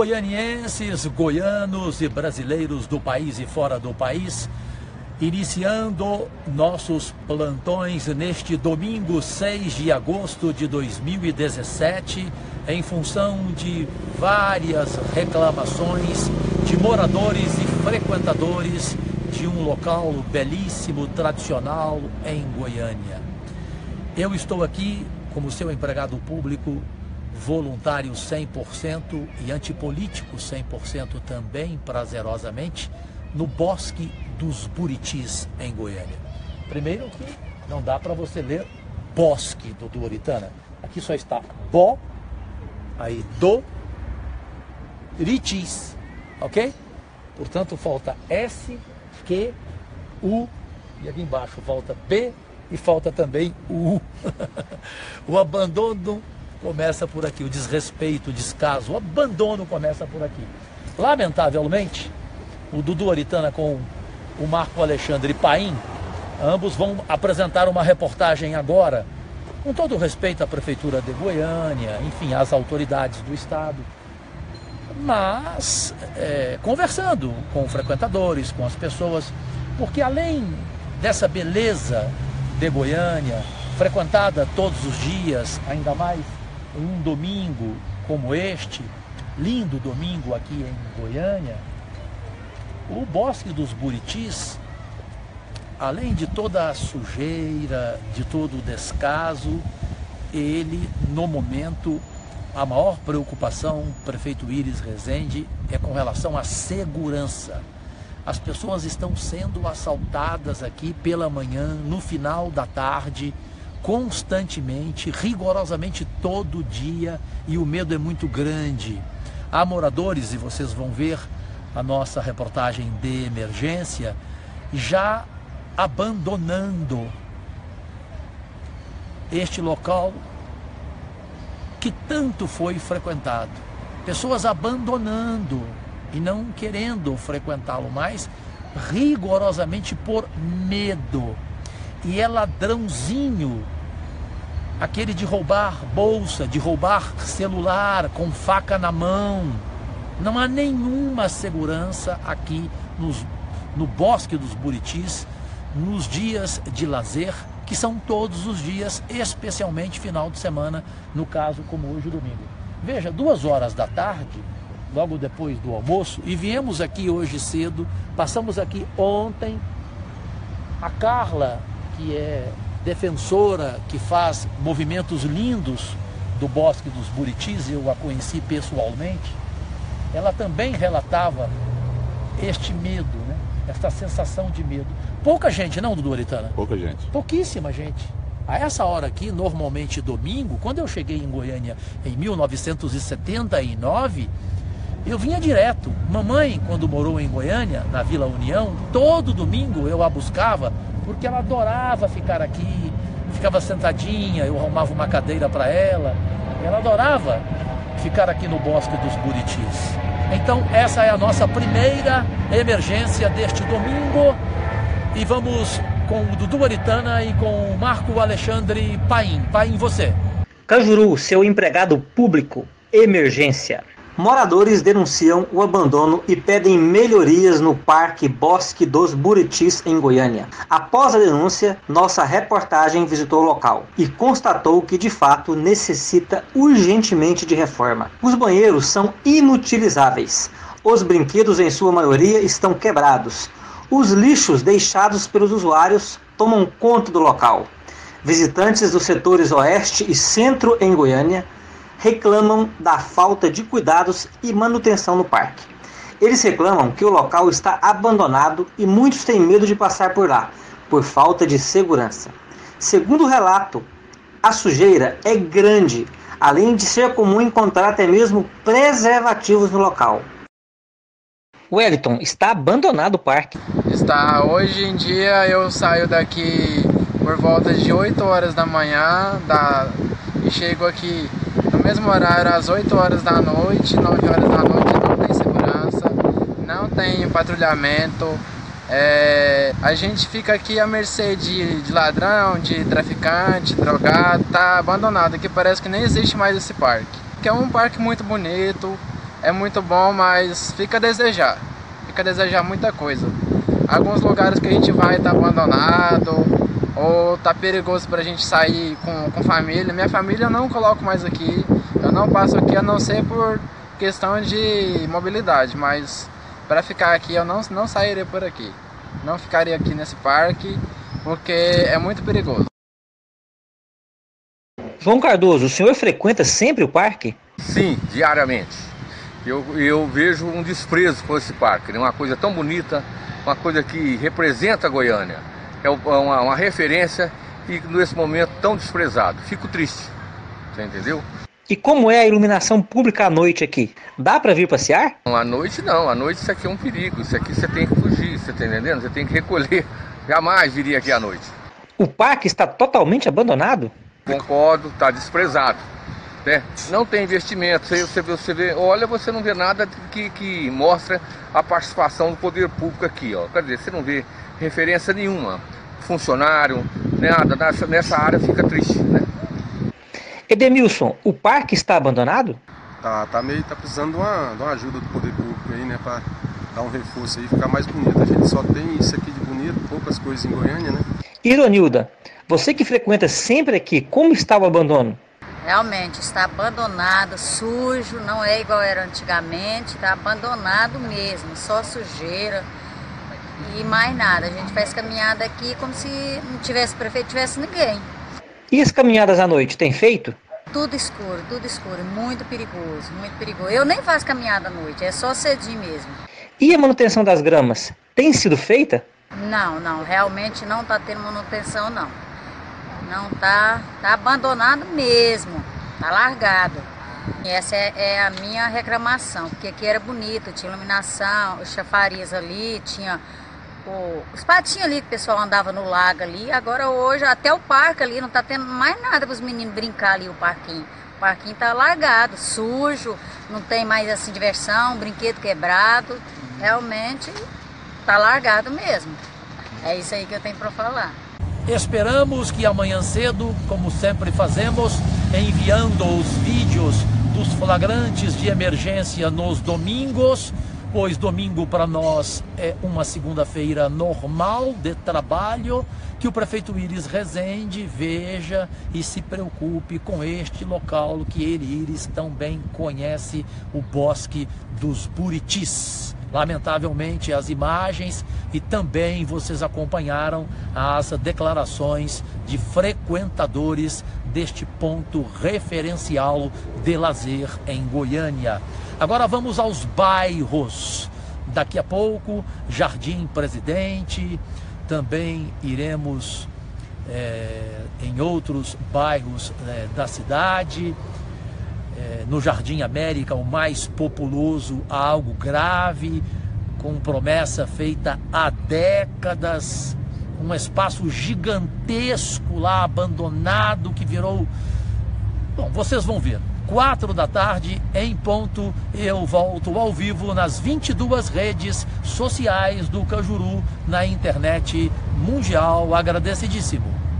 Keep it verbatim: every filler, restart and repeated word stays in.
goianienses, goianos e brasileiros do país e fora do país, iniciando nossos plantões neste domingo seis de agosto de dois mil e dezessete, em função de várias reclamações de moradores e frequentadores de um local belíssimo, tradicional em Goiânia. Eu estou aqui como seu empregado público, voluntário cem por cento e antipolítico cem por cento também, prazerosamente, no Bosque dos Buritis, em Goiânia. Primeiro que não dá para você ler Bosque, Dudu Oritana. Aqui só está Bo, aí do, Ritis, ok? Portanto, falta S, Q, U, e aqui embaixo falta B e falta também o U. O abandono começa por aqui, o desrespeito, o descaso, o abandono começa por aqui. Lamentavelmente, o Dudu Oritana com o Marco Alexandre Paim, ambos vão apresentar uma reportagem agora, com todo o respeito à Prefeitura de Goiânia, enfim, às autoridades do Estado, mas é, conversando com frequentadores, com as pessoas, porque além dessa beleza de Goiânia, frequentada todos os dias, ainda mais em um domingo como este, lindo domingo aqui em Goiânia, o Bosque dos Buritis, além de toda a sujeira, de todo o descaso, ele, no momento, a maior preocupação, prefeito Íris Rezende, é com relação à segurança. As pessoas estão sendo assaltadas aqui pela manhã, no final da tarde, constantemente, rigorosamente todo dia, e o medo é muito grande. Há moradores, e vocês vão ver a nossa reportagem de emergência, já abandonando este local que tanto foi frequentado. Pessoas abandonando e não querendo frequentá-lo mais, rigorosamente por medo. E é ladrãozinho, aquele de roubar bolsa, de roubar celular com faca na mão. Não há nenhuma segurança aqui nos, no Bosque dos Buritis, nos dias de lazer, que são todos os dias, especialmente final de semana, no caso como hoje, domingo. Veja, duas horas da tarde, logo depois do almoço, e viemos aqui hoje cedo, passamos aqui ontem, a Carla, que é defensora, que faz movimentos lindos do Bosque dos Buritis, eu a conheci pessoalmente, ela também relatava este medo, né? Esta sensação de medo. Pouca gente, não, Dudu Oritana? Pouca gente. Pouquíssima gente. A essa hora aqui, normalmente domingo, quando eu cheguei em Goiânia em mil novecentos e setenta e nove, eu vinha direto. Mamãe, quando morou em Goiânia, na Vila União, todo domingo eu a buscava, porque ela adorava ficar aqui, ficava sentadinha, eu arrumava uma cadeira para ela, ela adorava ficar aqui no Bosque dos Buritis. Então essa é a nossa primeira emergência deste domingo, e vamos com o Dudu Oritana e com o Marco Alexandre Paim. Paim, você. Cajuru, seu empregado público, emergência. Moradores denunciam o abandono e pedem melhorias no Parque Bosque dos Buritis, em Goiânia. Após a denúncia, nossa reportagem visitou o local e constatou que, de fato, necessita urgentemente de reforma. Os banheiros são inutilizáveis. Os brinquedos, em sua maioria, estão quebrados. Os lixos deixados pelos usuários tomam conta do local. Visitantes dos setores Oeste e Centro, em Goiânia, reclamam da falta de cuidados e manutenção no parque. Eles reclamam que o local está abandonado e muitos têm medo de passar por lá, por falta de segurança. Segundo o relato, a sujeira é grande, além de ser comum encontrar até mesmo preservativos no local. Wellington, está abandonado o parque. Está. Hoje em dia eu saio daqui por volta de oito horas da manhã da... e chego aqui no mesmo horário, às oito horas da noite, nove horas da noite. Não tem segurança, não tem patrulhamento, é, a gente fica aqui à mercê de, de ladrão, de traficante, drogado. Tá abandonado aqui, parece que nem existe mais esse parque, que é um parque muito bonito, é muito bom, mas fica a desejar. Fica a desejar muita coisa. Alguns lugares que a gente vai tá abandonado, ou tá perigoso pra gente sair com, com família. Minha família eu não coloco mais aqui, eu não passo aqui a não ser por questão de mobilidade, mas para ficar aqui eu não, não sairia por aqui. Não ficaria aqui nesse parque, porque é muito perigoso. João Cardoso, o senhor frequenta sempre o parque? Sim, diariamente. Eu, eu vejo um desprezo por esse parque, né? Uma coisa tão bonita, uma coisa que representa a Goiânia. É uma, uma referência e nesse momento tão desprezado. Fico triste, você entendeu? E como é a iluminação pública à noite aqui? Dá para vir passear? Não, à noite não, à noite isso aqui é um perigo, isso aqui você tem que fugir, você tá entendendo? Você tem que recolher, jamais viria aqui à noite. O parque está totalmente abandonado? Concordo, está desprezado, né? Não tem investimento, você, você, você vê, olha, você não vê nada que, que mostra a participação do poder público aqui, ó. Quer dizer, você não vê referência nenhuma, funcionário, nada, nessa, nessa área fica triste, né? Edemilson, o parque está abandonado? Tá, tá meio, tá precisando de uma, de uma ajuda do poder público aí, né, para dar um reforço aí, ficar mais bonito. A gente só tem isso aqui de bonito, poucas coisas em Goiânia, né? Ironilda, você que frequenta sempre aqui, como está o abandono? Realmente está abandonado, sujo, não é igual era antigamente, está abandonado mesmo, só sujeira e mais nada. A gente faz caminhada aqui como se não tivesse prefeito, tivesse ninguém. E as caminhadas à noite, tem feito? Tudo escuro, tudo escuro, muito perigoso, muito perigoso. Eu nem faço caminhada à noite, é só cedinho mesmo. E a manutenção das gramas, tem sido feita? Não, não, realmente não está tendo manutenção não. Não está, está abandonado mesmo, está largado. E essa é, é a minha reclamação, porque aqui era bonito, tinha iluminação, os chafariz ali, tinha o, os patinhos ali que o pessoal andava no lago ali. Agora hoje até o parque ali não está tendo mais nada para os meninos brincar ali, o parquinho. O parquinho está largado, sujo, não tem mais assim diversão, brinquedo quebrado. Realmente está largado mesmo. É isso aí que eu tenho para falar. Esperamos que amanhã cedo, como sempre fazemos, enviando os vídeos dos flagrantes de emergência nos domingos, pois domingo para nós é uma segunda-feira normal de trabalho, que o prefeito Íris Rezende veja e se preocupe com este local que ele, Íris, tão bem conhece, o Bosque dos Buritis. Lamentavelmente, as imagens e também vocês acompanharam as declarações de frequentadores deste ponto referencial de lazer em Goiânia. Agora vamos aos bairros. Daqui a pouco, Jardim Presidente, também iremos é, em outros bairros é, da cidade. É, no Jardim América, o mais populoso, há algo grave, com promessa feita há décadas, um espaço gigantesco lá, abandonado, que virou... Bom, vocês vão ver. Quatro da tarde, em ponto, eu volto ao vivo nas vinte e duas redes sociais do Cajuru, na internet mundial. Agradecidíssimo.